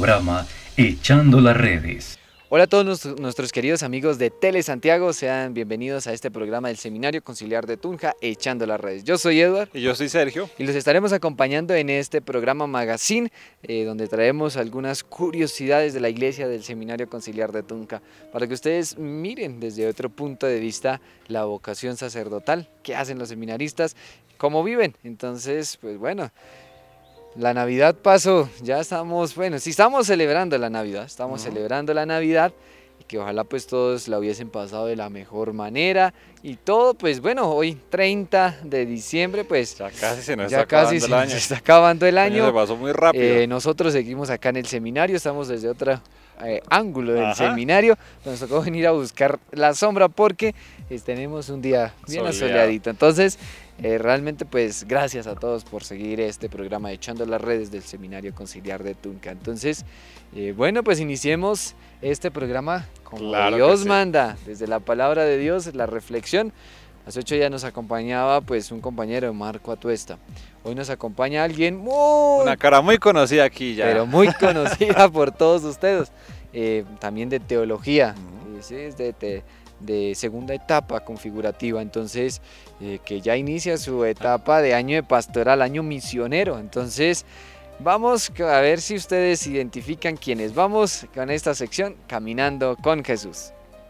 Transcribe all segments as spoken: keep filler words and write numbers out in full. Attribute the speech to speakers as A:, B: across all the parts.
A: programa Echando las Redes.
B: Hola a todos nuestros, nuestros queridos amigos de Tele Santiago, sean bienvenidos a este programa del Seminario Conciliar de Tunja, Echando las Redes. Yo soy Edward.
C: Y yo soy Sergio.
B: Y los estaremos acompañando en este programa Magazine, eh, donde traemos algunas curiosidades de la iglesia del Seminario Conciliar de Tunja, para que ustedes miren desde otro punto de vista la vocación sacerdotal, qué hacen los seminaristas, cómo viven. Entonces, pues bueno, la Navidad pasó, ya estamos, bueno, sí estamos celebrando la Navidad, estamos uh-huh. celebrando la Navidad y que ojalá pues todos la hubiesen pasado de la mejor manera y todo, pues bueno, hoy treinta de diciembre, pues
C: ya casi se nos
B: ya
C: está
B: casi
C: acabando
B: se
C: el año.
B: Se está acabando el año.
C: Se pasó muy rápido.
B: Eh, nosotros seguimos acá en el seminario, estamos desde otro eh, ángulo del
C: Ajá.
B: seminario, nos tocó venir a buscar la sombra porque eh, tenemos un día bien
C: Soleado.
B: asoleadito, entonces Eh, realmente pues gracias a todos por seguir este programa Echando las Redes del Seminario Conciliar de Tunja. Entonces, eh, bueno, pues iniciemos este programa como
C: Claro
B: Dios
C: sí.
B: manda, desde la palabra de Dios, la reflexión. Hace ocho días nos acompañaba pues un compañero, Marco Atuesta. Hoy nos acompaña alguien muy...
C: Una cara muy conocida aquí ya.
B: Pero muy conocida por todos ustedes. Eh, también de teología,
C: Uh-huh.
B: eh, sí, es de... de de segunda etapa configurativa, entonces eh, que ya inicia su etapa de año de pastoral, año misionero. Entonces vamos a ver si ustedes identifican quiénes. Vamos con esta sección Caminando con Jesús.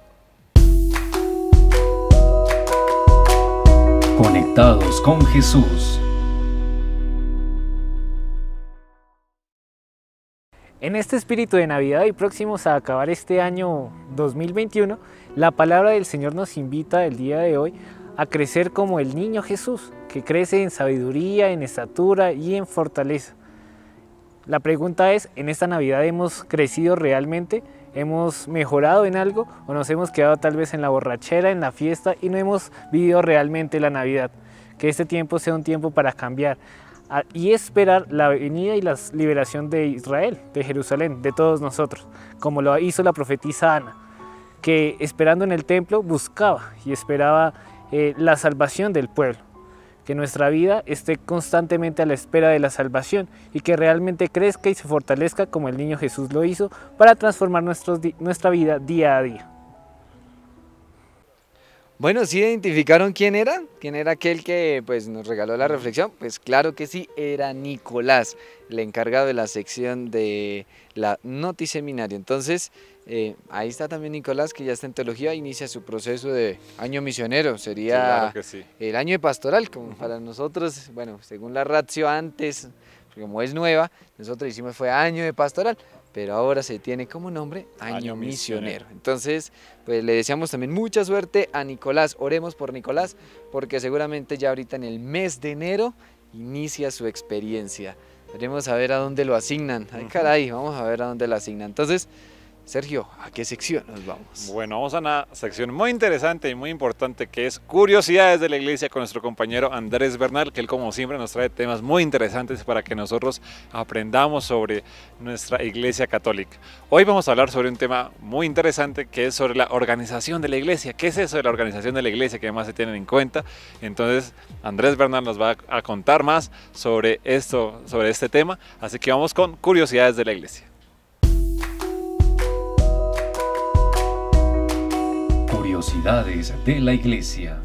A: Conectados con Jesús.
D: En este espíritu de Navidad y próximos a acabar este año dos mil veintiuno, la palabra del Señor nos invita el día de hoy a crecer como el niño Jesús, que crece en sabiduría, en estatura y en fortaleza. La pregunta es, ¿en esta Navidad hemos crecido realmente? ¿Hemos mejorado en algo? ¿O nos hemos quedado tal vez en la borrachera, en la fiesta y no hemos vivido realmente la Navidad? Que este tiempo sea un tiempo para cambiar y esperar la venida y la liberación de Israel, de Jerusalén, de todos nosotros, como lo hizo la profetisa Ana, que esperando en el templo buscaba y esperaba eh, la salvación del pueblo, que nuestra vida esté constantemente a la espera de la salvación y que realmente crezca y se fortalezca como el niño Jesús lo hizo para transformar nuestros, nuestra vida día a día.
B: Bueno, ¿sí identificaron quién era? ¿Quién era aquel que pues, nos regaló la reflexión? Pues claro que sí, era Nicolás, el encargado de la sección de la Notiseminario. Entonces, eh, ahí está también Nicolás, que ya está en teología, inicia su proceso de año misionero. Sería
C: sí, claro que sí.
B: el año de pastoral, como uh-huh. para nosotros, bueno, según la ratio antes, como es nueva, nosotros hicimos fue año de pastoral, pero ahora se tiene como nombre Año, año misionero. misionero. Entonces, pues le deseamos también mucha suerte a Nicolás. Oremos por Nicolás, porque seguramente ya ahorita en el mes de enero inicia su experiencia. Veremos a ver a dónde lo asignan. Ay, caray, vamos a ver a dónde lo asignan. Entonces, Sergio, ¿a qué sección nos vamos?
C: Bueno, vamos a una sección muy interesante y muy importante que es Curiosidades de la Iglesia con nuestro compañero Andrés Bernal, que él como siempre nos trae temas muy interesantes para que nosotros aprendamos sobre nuestra Iglesia Católica. Hoy vamos a hablar sobre un tema muy interesante que es sobre la organización de la Iglesia. ¿Qué es eso de la organización de la Iglesia que además se tienen en cuenta? Entonces Andrés Bernal nos va a contar más sobre esto, sobre este tema, así que vamos con Curiosidades de la Iglesia.
A: Curiosidades de la Iglesia.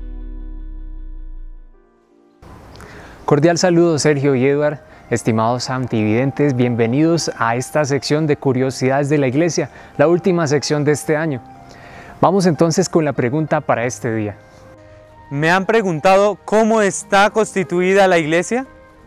E: Cordial saludo Sergio y Edward, estimados santividentes, bienvenidos a esta sección de Curiosidades de la Iglesia, la última sección de este año. Vamos entonces con la pregunta para este día.
F: Me han preguntado cómo está constituida la Iglesia.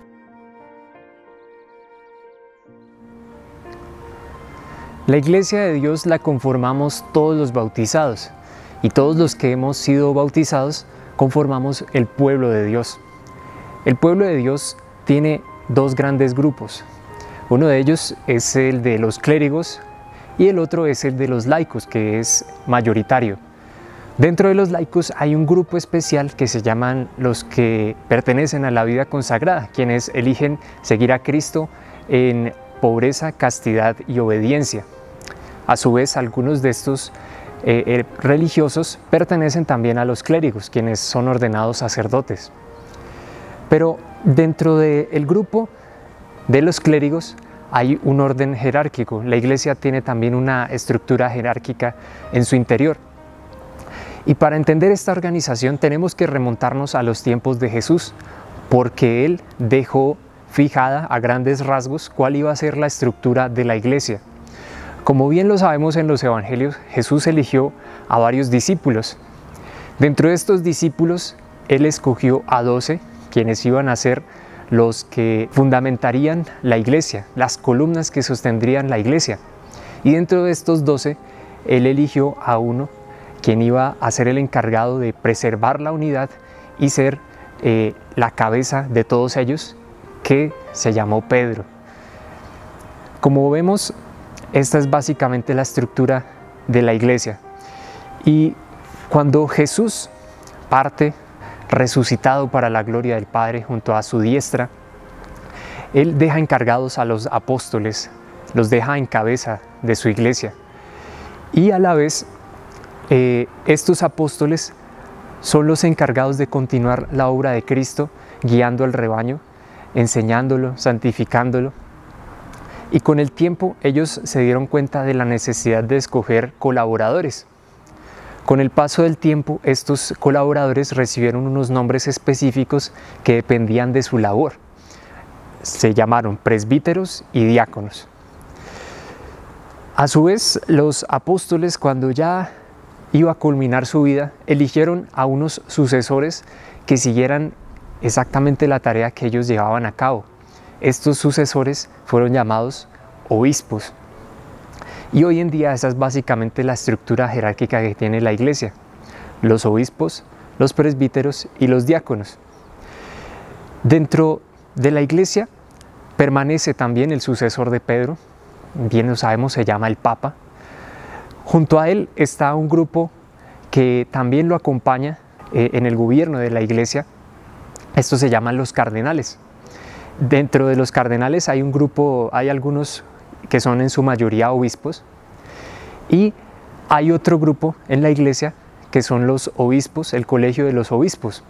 E: La Iglesia de Dios la conformamos todos los bautizados. Y todos los que hemos sido bautizados conformamos el pueblo de Dios. El pueblo de Dios tiene dos grandes grupos. Uno de ellos es el de los clérigos y el otro es el de los laicos, que es mayoritario. Dentro de los laicos hay un grupo especial que se llaman los que pertenecen a la vida consagrada, quienes eligen seguir a Cristo en pobreza, castidad y obediencia. A su vez, algunos de estos Eh, eh, religiosos pertenecen también a los clérigos, quienes son ordenados sacerdotes. Pero dentro del grupo de los clérigos hay un orden jerárquico. La iglesia tiene también una estructura jerárquica en su interior. Y para entender esta organización tenemos que remontarnos a los tiempos de Jesús, porque Él dejó fijada a grandes rasgos cuál iba a ser la estructura de la iglesia. Como bien lo sabemos en los evangelios, Jesús eligió a varios discípulos. Dentro de estos discípulos, Él escogió a doce, quienes iban a ser los que fundamentarían la iglesia, las columnas que sostendrían la iglesia. Y dentro de estos doce, Él eligió a uno, quien iba a ser el encargado de preservar la unidad y ser eh, la cabeza de todos ellos, que se llamó Pedro. Como vemos, esta es básicamente la estructura de la iglesia. Y cuando Jesús parte resucitado para la gloria del Padre junto a su diestra, Él deja encargados a los apóstoles, los deja en cabeza de su iglesia. Y a la vez, eh, estos apóstoles son los encargados de continuar la obra de Cristo, guiando al rebaño, enseñándolo, santificándolo. Y con el tiempo ellos se dieron cuenta de la necesidad de escoger colaboradores. Con el paso del tiempo, estos colaboradores recibieron unos nombres específicos que dependían de su labor. Se llamaron presbíteros y diáconos. A su vez, los apóstoles, cuando ya iba a culminar su vida, eligieron a unos sucesores que siguieran exactamente la tarea que ellos llevaban a cabo. Estos sucesores fueron llamados obispos. Y hoy en día esa es básicamente la estructura jerárquica que tiene la iglesia: los obispos, los presbíteros y los diáconos. Dentro de la iglesia permanece también el sucesor de Pedro, bien lo sabemos, se llama el Papa. Junto a él está un grupo que también lo acompaña eh, en el gobierno de la iglesia. Estos se llaman los cardenales. Dentro de los cardenales hay un grupo, hay algunos que son en su mayoría obispos, y hay otro grupo en la iglesia que son los obispos, el colegio de los obispos.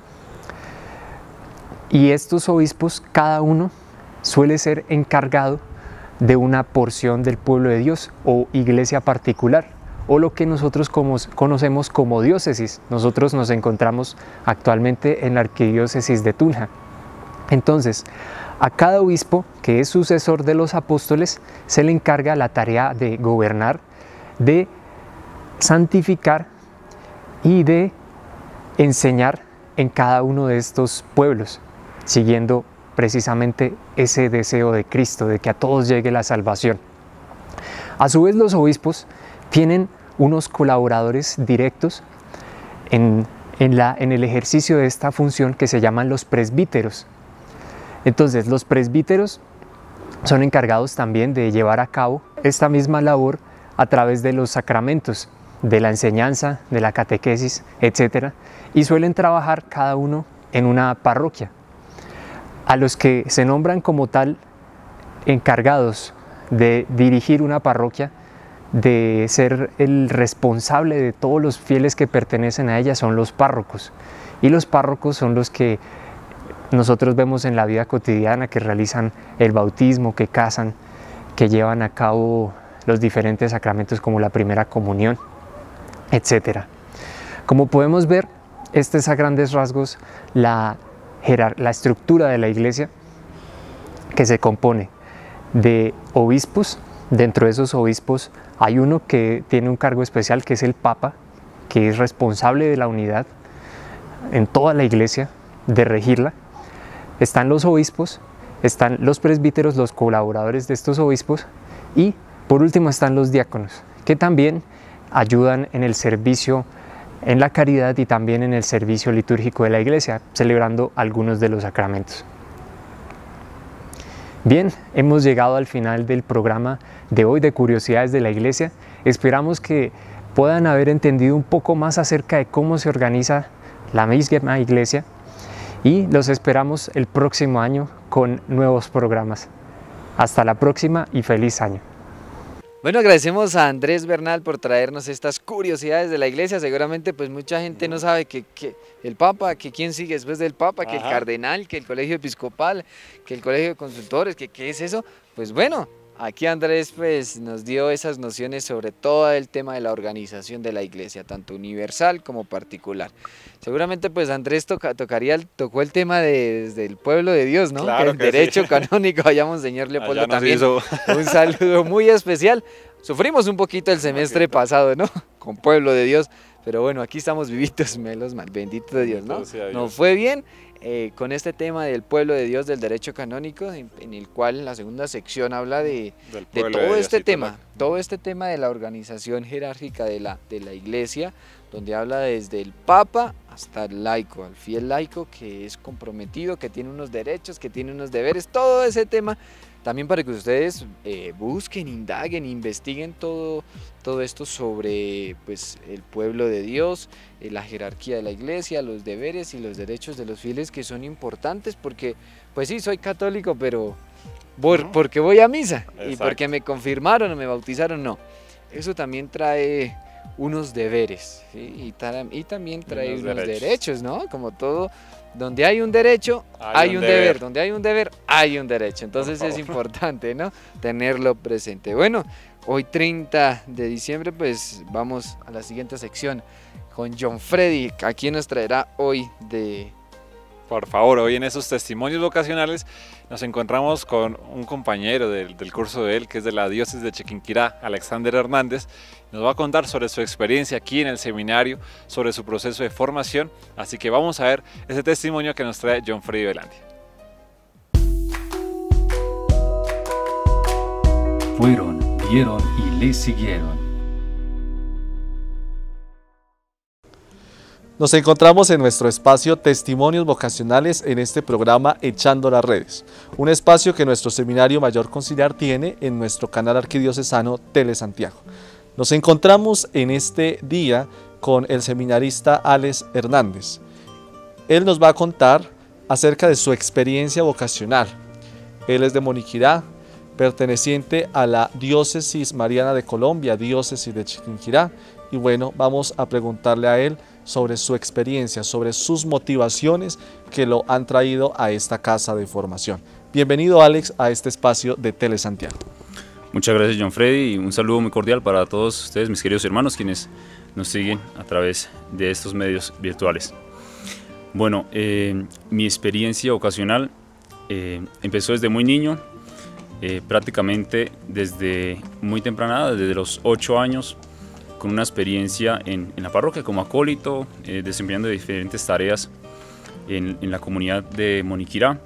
E: Y estos obispos, cada uno suele ser encargado de una porción del pueblo de Dios o iglesia particular, o lo que nosotros como, conocemos como diócesis. Nosotros nos encontramos actualmente en la arquidiócesis de Tunja. Entonces, a cada obispo, que es sucesor de los apóstoles, se le encarga la tarea de gobernar, de santificar y de enseñar en cada uno de estos pueblos, siguiendo precisamente ese deseo de Cristo, de que a todos llegue la salvación. A su vez, los obispos tienen unos colaboradores directos en, en, la, en el ejercicio de esta función que se llaman los presbíteros. Entonces, los presbíteros son encargados también de llevar a cabo esta misma labor a través de los sacramentos, de la enseñanza, de la catequesis, etcétera, y suelen trabajar cada uno en una parroquia. A los que se nombran como tal encargados de dirigir una parroquia, de ser el responsable de todos los fieles que pertenecen a ella, son los párrocos. Y los párrocos son los que nosotros vemos en la vida cotidiana, que realizan el bautismo, que casan, que llevan a cabo los diferentes sacramentos como la primera comunión, etcétera. Como podemos ver, esta es a grandes rasgos la, la estructura de la iglesia, que se compone de obispos. Dentro de esos obispos hay uno que tiene un cargo especial, que es el Papa, que es responsable de la unidad en toda la iglesia, de regirla. Están los obispos, están los presbíteros, los colaboradores de estos obispos, y por último están los diáconos, que también ayudan en el servicio, en la caridad y también en el servicio litúrgico de la iglesia, celebrando algunos de los sacramentos. Bien, hemos llegado al final del programa de hoy de Curiosidades de la Iglesia. Esperamos que puedan haber entendido un poco más acerca de cómo se organiza la misma iglesia, y los esperamos el próximo año con nuevos programas. Hasta la próxima y feliz año.
B: Bueno, agradecemos a Andrés Bernal por traernos estas curiosidades de la iglesia. Seguramente pues mucha gente no sabe que, que el Papa, que quién sigue después del Papa, que Ajá. el Cardenal, que el Colegio Episcopal, que el Colegio de Consultores, que qué es eso. Pues bueno, aquí Andrés pues nos dio esas nociones sobre todo el tema de la organización de la iglesia, tanto universal como particular. Seguramente pues Andrés toca, tocaría, tocó el tema de, desde el pueblo de Dios, ¿no?
C: Claro
B: que
C: que
B: el derecho
C: sí.
B: canónico, allá Monseñor Leopoldo
C: Allá nos
B: también.
C: hizo-
B: Un saludo muy especial. Sufrimos un poquito el semestre pasado, ¿no? Con pueblo de Dios, pero bueno, aquí estamos vivitos, menos mal, bendito de Dios, ¿no?
C: Bendito sea Dios.
B: Nos fue bien. Eh, con este tema del pueblo de Dios, del derecho canónico, en, en el cual la segunda sección habla de,
C: Del
B: de
C: pueblo
B: todo
C: de
B: este
C: Diosito,
B: tema,
C: la-
B: todo este tema de la organización jerárquica de la, de la iglesia, donde habla desde el papa hasta el laico, al fiel laico que es comprometido, que tiene unos derechos, que tiene unos deberes, todo ese tema, también para que ustedes eh, busquen, indaguen, investiguen todo, todo esto sobre pues, el pueblo de Dios, eh, la jerarquía de la iglesia, los deberes y los derechos de los fieles que son importantes, porque pues sí, soy católico, pero por,
C: Ujú.
B: porque voy a misa y
C: Exacto.
B: porque me confirmaron o me bautizaron, no. Eso también trae unos deberes, ¿sí? y, ta- y también trae
C: unos
B: unos derechos.
C: derechos.
B: ¿no? Como todo, donde hay un derecho,
C: Hay
B: hay,
C: un
B: un deber.
C: deber.
B: donde hay un deber, hay un derecho. Entonces es
C: favor.
B: importante, ¿no? Tenerlo presente. Bueno, hoy treinta de diciembre, pues vamos a la siguiente sección con John Freddy, a quien nos traerá hoy de...
C: Por favor, hoy en esos testimonios vocacionales nos encontramos con un compañero del, del curso de él, que es de la diócesis de Chiquinquirá, Alexander Hernández. Nos va a contar sobre su experiencia aquí en el seminario, sobre su proceso de formación. Así que vamos a ver ese testimonio que nos trae John Freddy Velandia.
A: Fueron, vieron y le siguieron.
G: Nos encontramos en nuestro espacio Testimonios Vocacionales en este programa Echando las Redes, un espacio que nuestro Seminario Mayor Conciliar tiene en nuestro canal arquidiocesano Tele Santiago. Nos encontramos en este día con el seminarista Alex Hernández. Él nos va a contar acerca de su experiencia vocacional. Él es de Moniquirá, perteneciente a la Diócesis Mariana de Colombia, Diócesis de Chiquinquirá. Y bueno, vamos a preguntarle a él sobre su experiencia, sobre sus motivaciones que lo han traído a esta casa de formación. Bienvenido, Alex, a este espacio de Tele Santiago.
H: Muchas gracias, John Freddy, y un saludo muy cordial para todos ustedes, mis queridos hermanos, quienes nos siguen a través de estos medios virtuales. Bueno, eh, mi experiencia vocacional eh, empezó desde muy niño, eh, prácticamente desde muy temprana edad, desde los ocho años, con una experiencia en, en la parroquia como acólito, eh, desempeñando diferentes tareas en, en la comunidad de Moniquirá.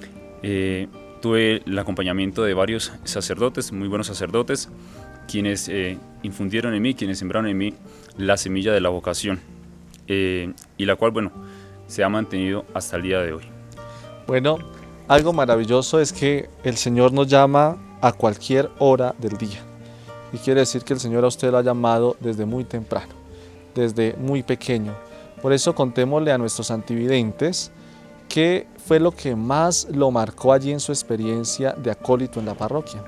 H: Eh, tuve el acompañamiento de varios sacerdotes, muy buenos sacerdotes, quienes eh, infundieron en mí, quienes sembraron en mí la semilla de la vocación, eh, y la cual, bueno, se ha mantenido hasta el día de hoy.
G: Bueno, algo maravilloso es que el Señor nos llama a cualquier hora del día. Y quiere decir que el Señor a usted lo ha llamado desde muy temprano, desde muy pequeño. Por eso contémosle a nuestros antividentes qué fue lo que más lo marcó allí en su experiencia de acólito en la parroquia.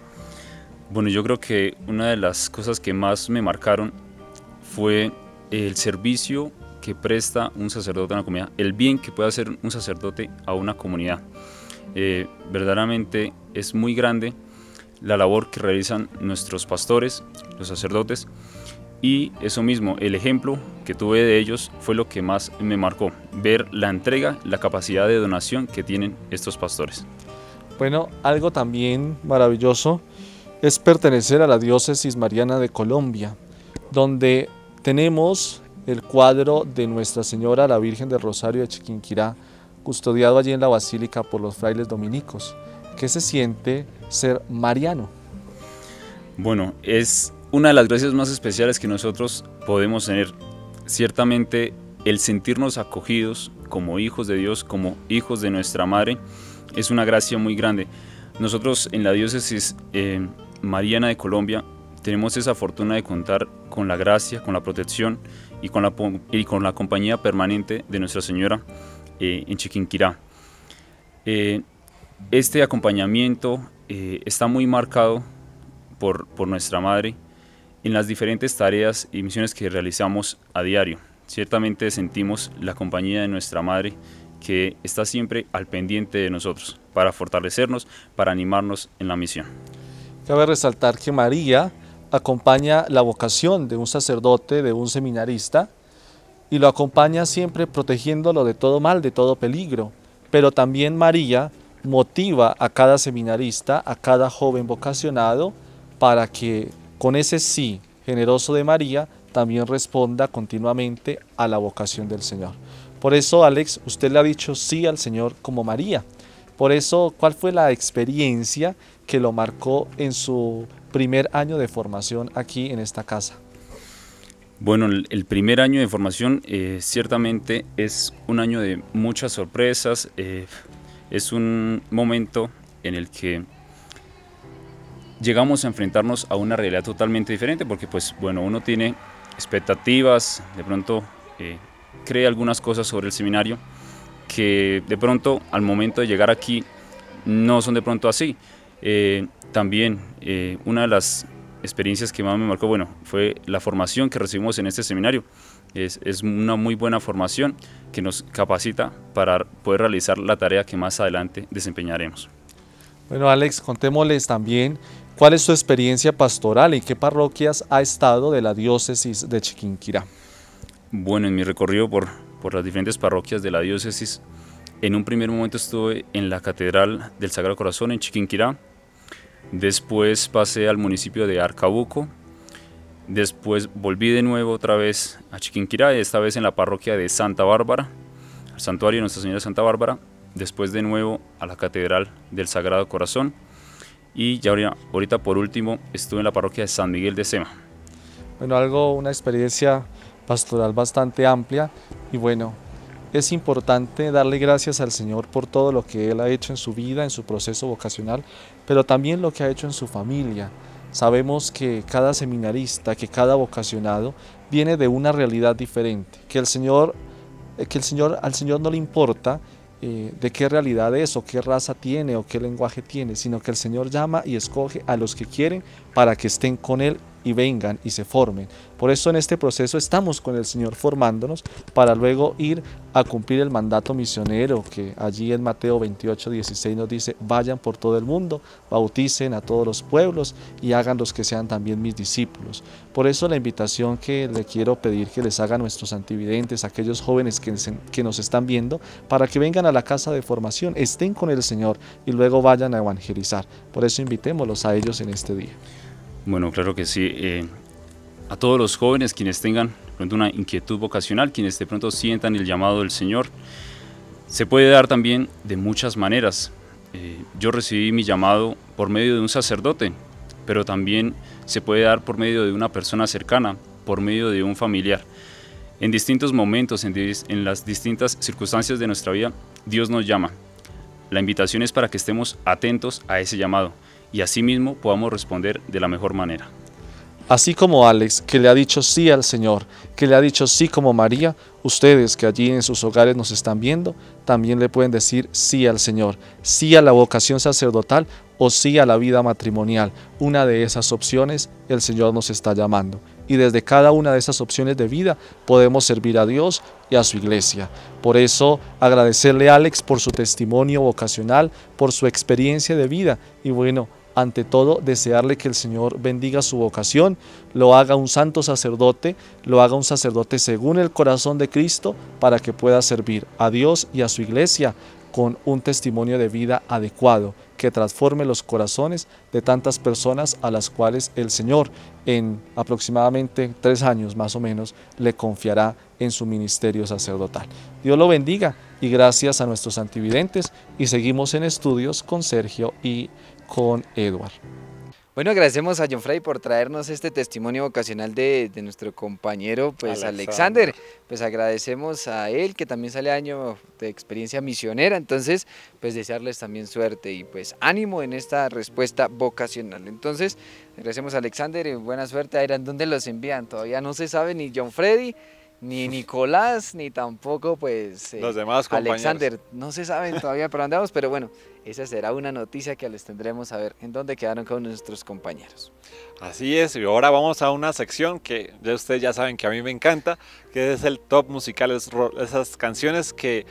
H: Bueno, yo creo que una de las cosas que más me marcaron fue el servicio que presta un sacerdote a una comunidad, el bien que puede hacer un sacerdote a una comunidad. Eh, verdaderamente es muy grande la labor que realizan nuestros pastores, los sacerdotes, y eso mismo, el ejemplo que tuve de ellos fue lo que más me marcó, ver la entrega, la capacidad de donación que tienen estos pastores.
G: Bueno, algo también maravilloso es pertenecer a la Diócesis Mariana de Colombia, donde tenemos el cuadro de Nuestra Señora la Virgen del Rosario de Chiquinquirá, custodiado allí en la Basílica por los frailes dominicos. ¿Qué se siente ser mariano?
H: Bueno, es una de las gracias más especiales que nosotros podemos tener. Ciertamente el sentirnos acogidos como hijos de Dios, como hijos de nuestra Madre, es una gracia muy grande. Nosotros en la Diócesis eh, Mariana de Colombia tenemos esa fortuna de contar con la gracia, con la protección y con la, y con la compañía permanente de Nuestra Señora eh, en Chiquinquirá. Eh, Este acompañamiento eh, está muy marcado por, por nuestra Madre en las diferentes tareas y misiones que realizamos a diario. Ciertamente sentimos la compañía de nuestra Madre, que está siempre al pendiente de nosotros para fortalecernos, para animarnos en la misión.
G: Cabe resaltar que María acompaña la vocación de un sacerdote, de un seminarista, y lo acompaña siempre protegiéndolo de todo mal, de todo peligro. Pero también María motiva a cada seminarista, a cada joven vocacionado, para que con ese sí generoso de María también responda continuamente a la vocación del Señor. Por eso, Alex, usted le ha dicho sí al Señor como María. Por eso, ¿cuál fue la experiencia que lo marcó en su primer año de formación aquí en esta casa?
H: Bueno, el, el primer año de formación eh, ciertamente es un año de muchas sorpresas, eh, es un momento en el que llegamos a enfrentarnos a una realidad totalmente diferente, porque pues bueno, uno tiene expectativas, de pronto eh, cree algunas cosas sobre el seminario que de pronto al momento de llegar aquí no son de pronto así. Eh, también eh, una de las experiencias que más me marcó, bueno, fue la formación que recibimos en este seminario. Es, es una muy buena formación que nos capacita para poder realizar la tarea que más adelante desempeñaremos.
G: Bueno, Alex, contémosles también cuál es su experiencia pastoral y qué parroquias ha estado de la diócesis de Chiquinquirá.
H: Bueno, en mi recorrido por, por las diferentes parroquias de la diócesis, en un primer momento estuve en la Catedral del Sagrado Corazón en Chiquinquirá, después pasé al municipio de Arcabuco, después volví de nuevo otra vez a Chiquinquirá, esta vez en la parroquia de Santa Bárbara, al santuario de Nuestra Señora de Santa Bárbara, después de nuevo a la Catedral del Sagrado Corazón y ya ahorita por último estuve en la parroquia de San Miguel de Sema.
G: Bueno, algo, una experiencia pastoral bastante amplia y bueno, es importante darle gracias al Señor por todo lo que Él ha hecho en su vida, en su proceso vocacional, pero también lo que ha hecho en su familia. Sabemos que cada seminarista, que cada vocacionado viene de una realidad diferente, que el Señor, que el Señor, al Señor no le importa eh, de qué realidad es o qué raza tiene o qué lenguaje tiene, sino que el Señor llama y escoge a los que quieren para que estén con Él y vengan y se formen. Por eso en este proceso estamos con el Señor formándonos para luego ir a cumplir el mandato misionero que allí en Mateo veintiocho, dieciséis nos dice: vayan por todo el mundo, bauticen a todos los pueblos y hagan los que sean también mis discípulos. Por eso la invitación que le quiero pedir que les hagan nuestros antividentes, aquellos jóvenes que, que nos están viendo, para que vengan a la casa de formación, estén con el Señor y luego vayan a evangelizar. Por eso invitémoslos a ellos en este día.
H: Bueno, claro que sí. Eh, a todos los jóvenes quienes tengan de pronto una inquietud vocacional, quienes de pronto sientan el llamado del Señor, se puede dar también de muchas maneras. Eh, yo recibí mi llamado por medio de un sacerdote, pero también se puede dar por medio de una persona cercana, por medio de un familiar. En distintos momentos, en, en las distintas circunstancias de nuestra vida, Dios nos llama. La invitación es para que estemos atentos a ese llamado y asimismo podamos responder de la mejor manera.
G: Así como Alex, que le ha dicho sí al Señor, que le ha dicho sí como María, ustedes que allí en sus hogares nos están viendo, también le pueden decir sí al Señor, sí a la vocación sacerdotal o sí a la vida matrimonial. Una de esas opciones el Señor nos está llamando. Y desde cada una de esas opciones de vida podemos servir a Dios y a su iglesia. Por eso agradecerle a Alex por su testimonio vocacional, por su experiencia de vida y bueno, ante todo desearle que el Señor bendiga su vocación, lo haga un santo sacerdote, lo haga un sacerdote según el corazón de Cristo para que pueda servir a Dios y a su iglesia con un testimonio de vida adecuado que transforme los corazones de tantas personas a las cuales el Señor en aproximadamente tres años más o menos le confiará en su ministerio sacerdotal. Dios lo bendiga y gracias a nuestros antividentes y seguimos en estudios con Sergio y con Edward.
B: Bueno, agradecemos a John Freddy por traernos este testimonio vocacional de, de nuestro compañero pues Alexander. Alexander. Pues agradecemos a él que también sale año de experiencia misionera, entonces pues desearles también suerte y pues ánimo en esta respuesta vocacional. Entonces agradecemos a Alexander y buena suerte. Airan, ¿dónde los envían? Todavía no se sabe ni John Freddy, ni Nicolás, ni tampoco pues eh,
C: los demás compañeros.
B: Alexander, no se saben todavía por dónde vamos, pero bueno, esa será una noticia que les tendremos a ver en dónde quedaron con nuestros compañeros.
C: Así es, y ahora vamos a una sección que ya ustedes ya saben que a mí me encanta, que es el top musical, esas canciones que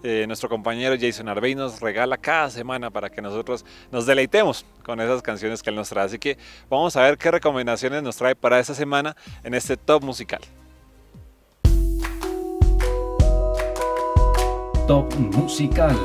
C: eh, nuestro compañero Jason Arbey nos regala cada semana para que nosotros nos deleitemos con esas canciones que él nos trae. Así que vamos a ver qué recomendaciones nos trae para esta semana en este top musical.
A: Top musical.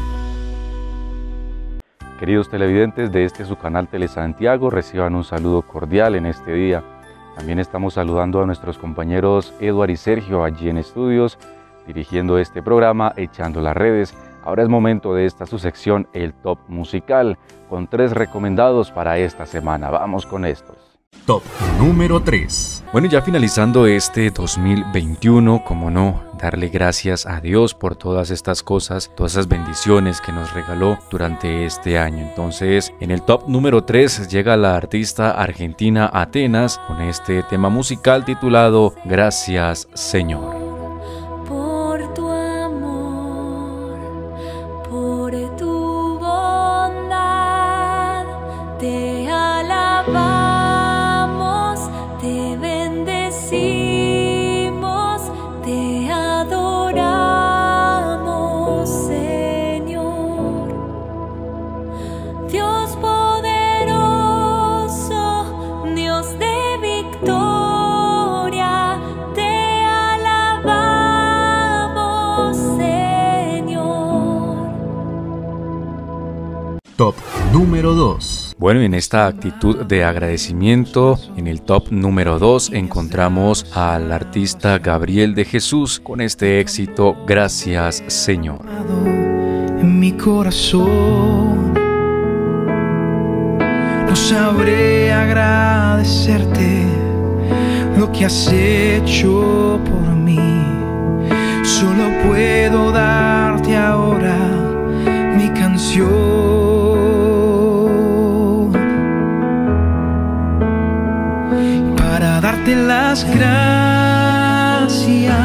I: Queridos televidentes de este su canal Telesantiago, reciban un saludo cordial en este día. También estamos saludando a nuestros compañeros Eduard y Sergio allí en estudios, dirigiendo este programa Echando las Redes. Ahora es momento de esta su sección, el Top Musical, con tres recomendados para esta semana. Vamos con estos.
A: Top número tres. Bueno, ya finalizando este dos mil veintiuno, como no, darle gracias a Dios por todas estas cosas, todas esas bendiciones que nos regaló durante este año. Entonces, en el top número tres llega la artista argentina Atenas con este tema musical titulado Gracias, Señor.
J: Por tu amor, por tu bondad, te alabamos. Te bendecimos, te adoramos, Señor. Dios poderoso, Dios de victoria, te alabamos, Señor.
A: Top número dos. Bueno, en esta actitud de agradecimiento, en el top número dos encontramos al artista Gabriel de Jesús con este éxito Gracias, Señor.
K: En mi corazón no sabré agradecerte lo que has hecho por mí. Solo puedo darte ahora mi canción. Darte las gracias,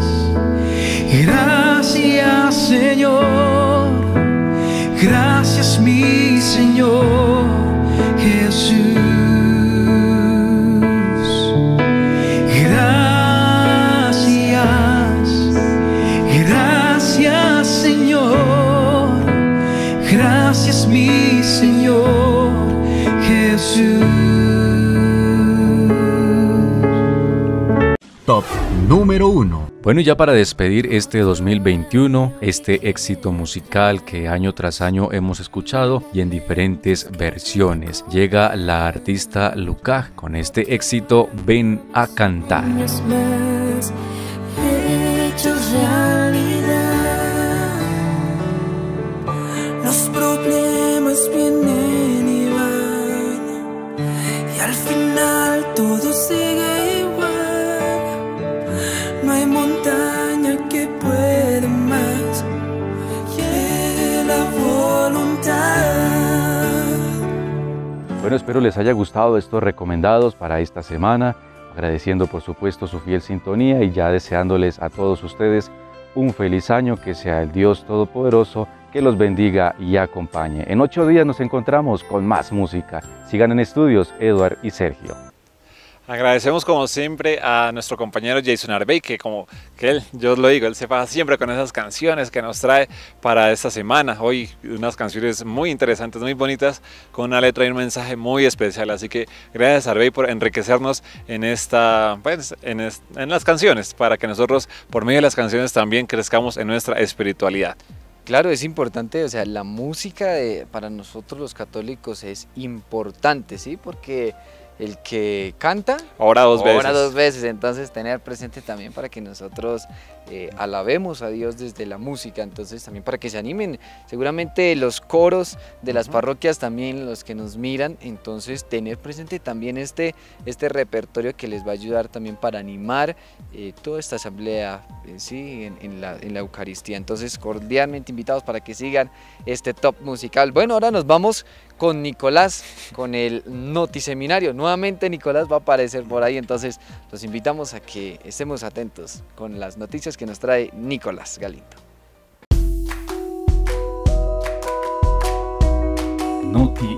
K: gracias Señor, gracias mi Señor Jesús, gracias, gracias Señor, gracias mi Señor Jesús.
A: Top número uno. Bueno, y ya para despedir este dos mil veintiuno, este éxito musical que año tras año hemos escuchado y en diferentes versiones, llega la artista Lucaj con este éxito Ven a cantar.
J: Más hechos realidad, los problemas vienen y van, y al final todo sigue. No hay montaña que pueda más que la voluntad.
I: Bueno, espero les haya gustado estos recomendados para esta semana, agradeciendo por supuesto su fiel sintonía y ya deseándoles a todos ustedes un feliz año, que sea el Dios Todopoderoso que los bendiga y acompañe. En ocho días nos encontramos con más música. Sigan en estudios Eduard y Sergio.
C: Agradecemos como siempre a nuestro compañero Jason Arbey, que como que él, yo os lo digo, él se pasa siempre con esas canciones que nos trae para esta semana. Hoy unas canciones muy interesantes, muy bonitas, con una letra y un mensaje muy especial. Así que gracias Arbey por enriquecernos en, esta, pues, en, est en las canciones, para que nosotros por medio de las canciones también crezcamos en nuestra espiritualidad.
B: Claro, es importante, o sea, la música de, para nosotros los católicos es importante, ¿sí? Porque el que canta,
C: ora dos veces.
B: Ora dos veces, entonces tener presente también para que nosotros eh, alabemos a Dios desde la música, entonces también para que se animen, seguramente los coros de las parroquias también, los que nos miran, entonces tener presente también este, este repertorio que les va a ayudar también para animar eh, toda esta asamblea, eh, sí, en, en, la, en la Eucaristía, entonces cordialmente invitados para que sigan este top musical. Bueno, ahora nos vamos con Nicolás, con el Notiseminario. Nuevamente Nicolás va a aparecer por ahí, entonces los invitamos a que estemos atentos con las noticias que nos trae Nicolás Galindo.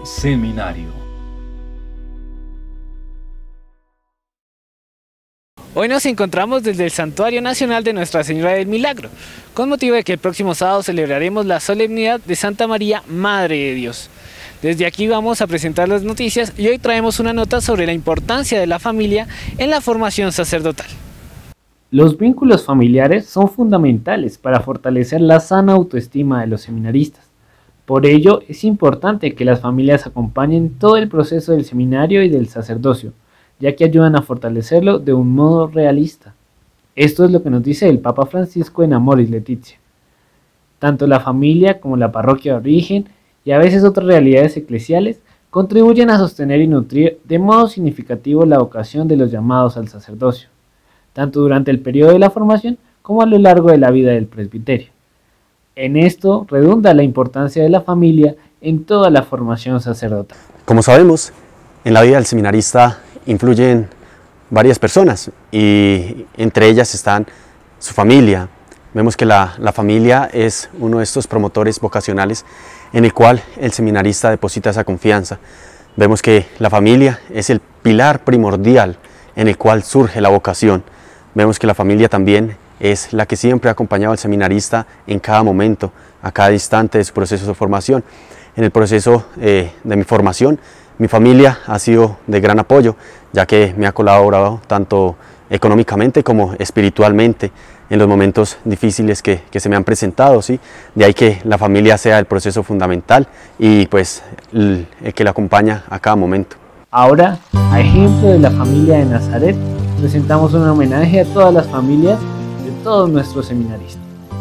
A: Notiseminario.
D: Hoy nos encontramos desde el Santuario Nacional de Nuestra Señora del Milagro, con motivo de que el próximo sábado celebraremos la solemnidad de Santa María, Madre de Dios. Desde aquí vamos a presentar las noticias y hoy traemos una nota sobre la importancia de la familia en la formación sacerdotal. Los vínculos familiares son fundamentales para fortalecer la sana autoestima de los seminaristas. Por ello, es importante que las familias acompañen todo el proceso del seminario y del sacerdocio, ya que ayudan a fortalecerlo de un modo realista. Esto es lo que nos dice el Papa Francisco en Amoris Laetitia. Tanto la familia como la parroquia de origen y a veces otras realidades eclesiales contribuyen a sostener y nutrir de modo significativo la vocación de los llamados al sacerdocio, tanto durante el periodo de la formación como a lo largo de la vida del presbiterio. En esto redunda la importancia de la familia en toda la formación sacerdotal.
L: Como sabemos, en la vida del seminarista influyen varias personas y entre ellas están su familia. Vemos que la, la familia es uno de estos promotores vocacionales en el cual el seminarista deposita esa confianza. Vemos que la familia es el pilar primordial en el cual surge la vocación. Vemos que la familia también es la que siempre ha acompañado al seminarista en cada momento, a cada instante de su proceso de formación. En el proceso eh, de mi formación, mi familia ha sido de gran apoyo, ya que me ha colaborado tanto económicamente como espiritualmente en los momentos difíciles que, que se me han presentado, ¿sí? De ahí que la familia sea el proceso fundamental y pues el, el que la acompaña a cada momento.
D: Ahora, a ejemplo de la familia de Nazaret, presentamos un homenaje a todas las familias de todos nuestros seminaristas.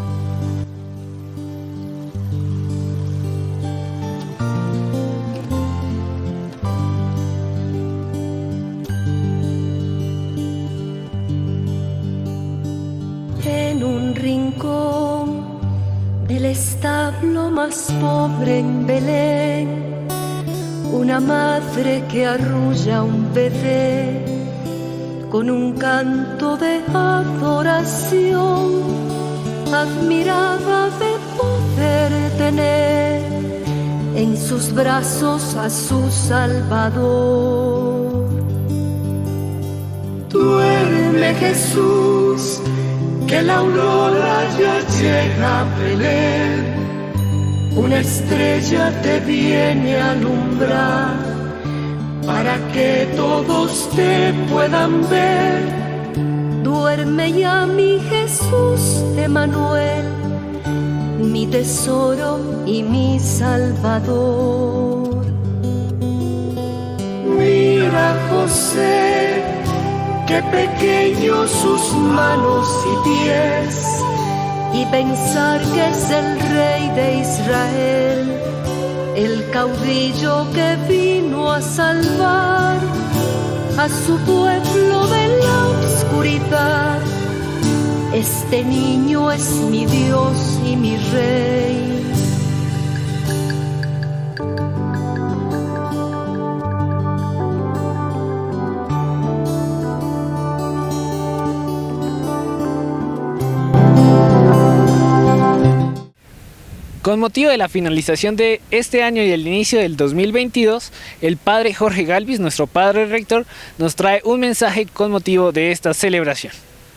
M: En un rincón del establo más pobre en Belén, una madre que arrulla un bebé con un canto de adoración, admiraba de poder tener en sus brazos a su Salvador.
J: Duerme, Jesús, que la aurora ya llega a Belén. Una estrella te viene a alumbrar para que todos te puedan ver.
M: Duerme ya mi Jesús Emanuel, mi tesoro y mi Salvador.
J: Mira, José, qué pequeños sus manos y pies,
M: y pensar que es el Rey de Israel, el caudillo que vino a salvar a su pueblo de la oscuridad. Este niño es mi Dios y mi Rey.
D: Con motivo de la finalización de este año y el inicio del dos mil veintidós, el padre Jorge Galvis, nuestro padre rector, nos trae un mensaje con motivo de esta celebración.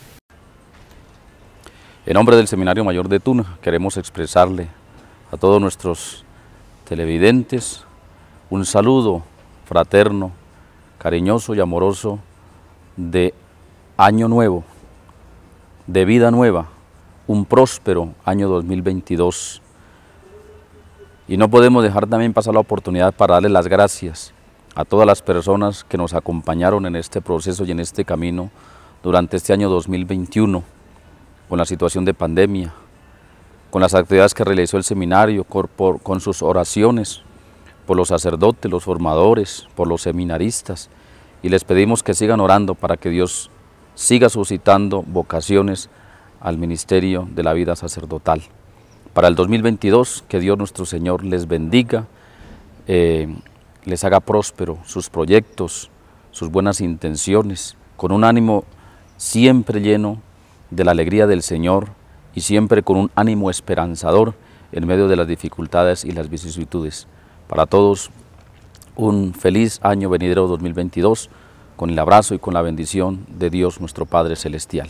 I: En nombre del Seminario Mayor de Tuna, queremos expresarle a todos nuestros televidentes un saludo fraterno, cariñoso y amoroso de año nuevo, de vida nueva, un próspero año dos mil veintidós. Y no podemos dejar también pasar la oportunidad para darle las gracias a todas las personas que nos acompañaron en este proceso y en este camino durante este año dos mil veintiuno, con la situación de pandemia, con las actividades que realizó el seminario, con, por, con sus oraciones, por los sacerdotes, los formadores, por los seminaristas, y les pedimos que sigan orando para que Dios siga suscitando vocaciones al ministerio de la vida sacerdotal. Para el dos mil veintidós, que Dios nuestro Señor les bendiga, eh, les haga próspero sus proyectos, sus buenas intenciones, con un ánimo siempre lleno de la alegría del Señor y siempre con un ánimo esperanzador en medio de las dificultades y las vicisitudes. Para todos, un feliz año venidero dos mil veintidós,
N: con el abrazo y con la bendición de Dios nuestro Padre Celestial.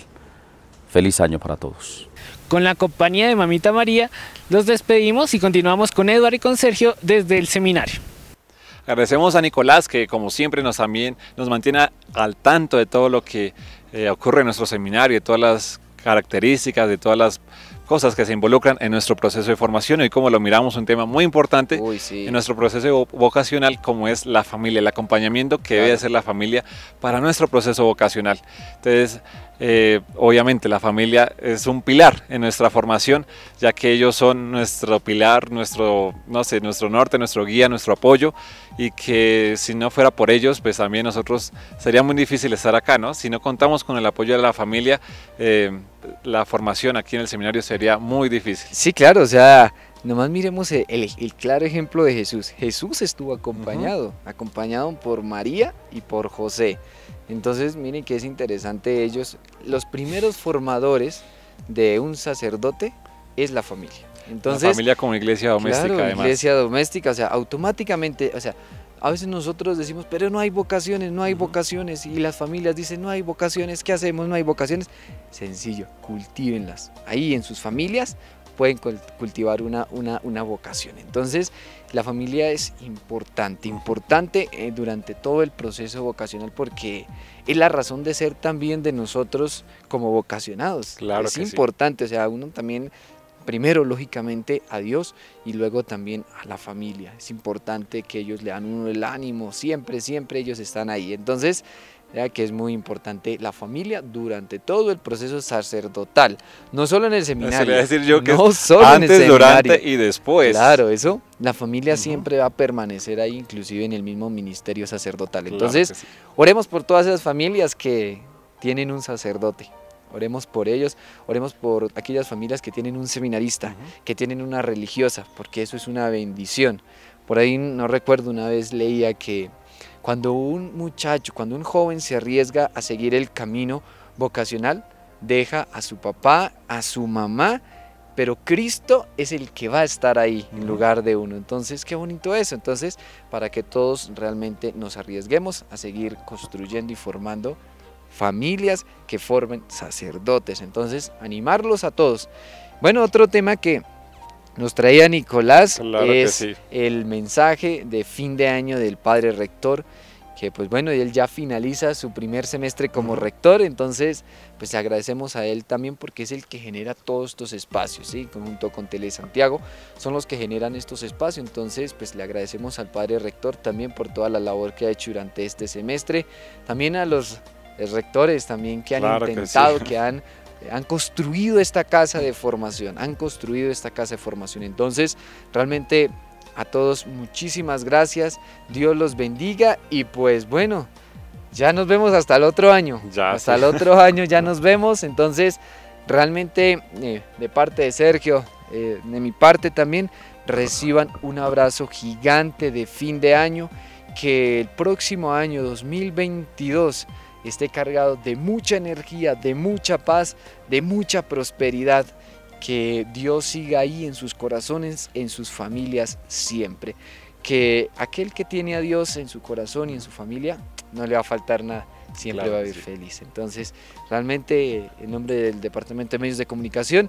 N: Feliz año para todos.
D: Con la compañía de Mamita María, los despedimos y continuamos con Eduardo y con Sergio desde el seminario.
C: Agradecemos a Nicolás que como siempre nos, también, nos mantiene al tanto de todo lo que eh, ocurre en nuestro seminario, de todas las características, de todas las cosas que se involucran en nuestro proceso de formación y como lo miramos un tema muy importante
B: Uy, sí.
C: en nuestro proceso vocacional como es la familia, el acompañamiento que claro. debe hacer la familia para nuestro proceso vocacional. Entonces, eh, obviamente la familia es un pilar en nuestra formación, ya que ellos son nuestro pilar, nuestro, no sé, nuestro norte, nuestro guía, nuestro apoyo, y que si no fuera por ellos, pues también nosotros sería muy difícil estar acá, ¿no? Si no contamos con el apoyo de la familia, eh, la formación aquí en el seminario sería muy difícil.
B: Sí, claro, o sea, nomás miremos el, el, el claro ejemplo de Jesús. Jesús estuvo acompañado, uh-huh. acompañado por María y por José. Entonces, miren que es interesante ellos, los primeros formadores de un sacerdote es la familia. Entonces,
C: la familia como iglesia doméstica,
B: claro,
C: además.
B: iglesia doméstica, o sea, automáticamente, o sea, a veces nosotros decimos, pero no hay vocaciones, no hay vocaciones, y las familias dicen, no hay vocaciones, ¿qué hacemos? No hay vocaciones. Sencillo, cultívenlas. Ahí en sus familias pueden cultivar una, una, una vocación. Entonces, la familia es importante, importante eh, durante todo el proceso vocacional porque es la razón de ser también de nosotros como vocacionados.
C: Claro
B: es
C: que
B: importante,
C: sí.
B: O sea, uno también... Primero, lógicamente, a Dios y luego también a la familia. Es importante que ellos le dan uno el ánimo, siempre, siempre ellos están ahí. Entonces, ya que es muy importante la familia durante todo el proceso sacerdotal. No solo en el seminario,
C: decir yo que
B: no solo
C: antes,
B: en el seminario.
C: Durante y después.
B: Claro, eso, la familia uh-huh. siempre va a permanecer ahí, inclusive en el mismo ministerio sacerdotal. Entonces, claro sí. oremos por todas esas familias que tienen un sacerdote. Oremos por ellos, oremos por aquellas familias que tienen un seminarista, uh-huh. que tienen una religiosa, porque eso es una bendición. Por ahí no recuerdo, una vez leía que cuando un muchacho, cuando un joven se arriesga a seguir el camino vocacional, deja a su papá, a su mamá, pero Cristo es el que va a estar ahí en lugar de uno. Entonces, qué bonito eso. Entonces, para que todos realmente nos arriesguemos a seguir construyendo y formando familias que formen sacerdotes. Entonces, animarlos a todos. Bueno, otro tema que nos traía Nicolás
C: claro
B: es
C: sí.
B: el mensaje de fin de año del Padre Rector, que pues bueno, él ya finaliza su primer semestre como rector, entonces pues le agradecemos a él también porque es el que genera todos estos espacios, ¿sí? Junto con Tele Santiago son los que generan estos espacios, entonces pues le agradecemos al Padre Rector también por toda la labor que ha hecho durante este semestre, también a los rectores también que han
C: claro
B: intentado,
C: que, sí.
B: que han, han construido esta casa de formación, han construido esta casa de formación. Entonces, realmente a todos muchísimas gracias, Dios los bendiga y pues bueno, ya nos vemos hasta el otro año,
C: ya,
B: hasta
C: sí.
B: el otro año ya nos vemos. Entonces, realmente eh, de parte de Sergio, eh, de mi parte también, reciban un abrazo gigante de fin de año, que el próximo año dos mil veintidós esté cargado de mucha energía, de mucha paz, de mucha prosperidad, que Dios siga ahí en sus corazones, en sus familias siempre, que aquel que tiene a Dios en su corazón y en su familia, no le va a faltar nada, siempre
C: claro,
B: va a vivir
C: sí.
B: feliz. Entonces, realmente, en nombre del Departamento de Medios de Comunicación,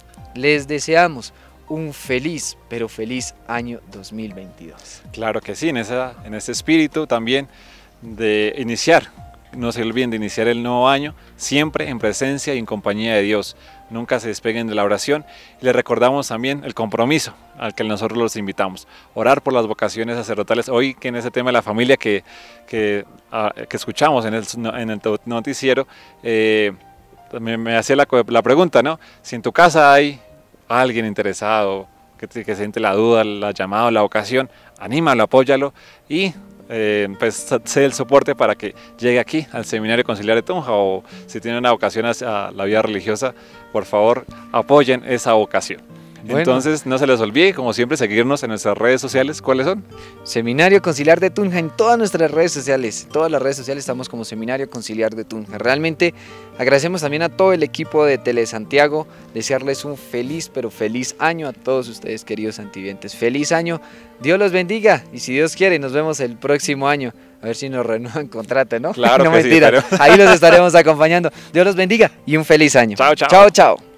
B: les deseamos un feliz, pero feliz año dos mil veintidós.
C: Claro que sí, en, esa, en ese espíritu también de iniciar. No se olviden de iniciar el nuevo año siempre en presencia y en compañía de Dios. Nunca se despeguen de la oración. Y les recordamos también el compromiso al que nosotros los invitamos. Orar por las vocaciones sacerdotales. Hoy que en ese tema de la familia que, que, uh, que escuchamos en el, en el noticiero, eh, me, me hacía la, la pregunta, ¿no? Si en tu casa hay alguien interesado, que, que siente la duda, la llamada, la vocación, anímalo, apóyalo y... Eh, pues sé el soporte para que llegue aquí al Seminario Conciliar de Tunja, o si tienen una vocación hacia la vida religiosa, por favor apoyen esa vocación.
B: Bueno.
C: Entonces no se les olvide, como siempre, seguirnos en nuestras redes sociales. ¿Cuáles son?
B: Seminario Conciliar de Tunja en todas nuestras redes sociales. Todas las redes sociales estamos como Seminario Conciliar de Tunja. Realmente agradecemos también a todo el equipo de Telesantiago. Desearles un feliz, pero feliz año a todos ustedes, queridos santividentes. Feliz año. Dios los bendiga. Y si Dios quiere, nos vemos el próximo año. A ver si nos renuevan contrato, ¿no?
C: Claro
B: no
C: que
B: mentira.
C: sí, pero...
B: Ahí los estaremos acompañando. Dios los bendiga y un feliz año.
C: Chao, chao.
B: Chao, chao.